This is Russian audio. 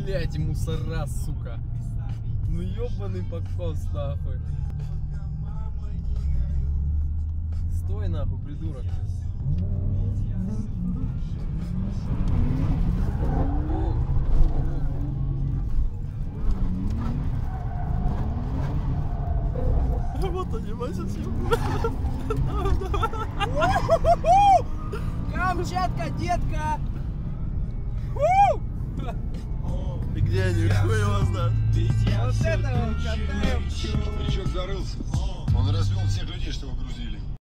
Блять, мусора, сука. Ну ёбаный покос, нахуй. Стой, нахуй, придурок. Вот они, Вася, Камчатка, детка! И где они? Хуй его знает. Вот это вот катаем. Старичок зарылся. Он развел всех людей, что его грузили.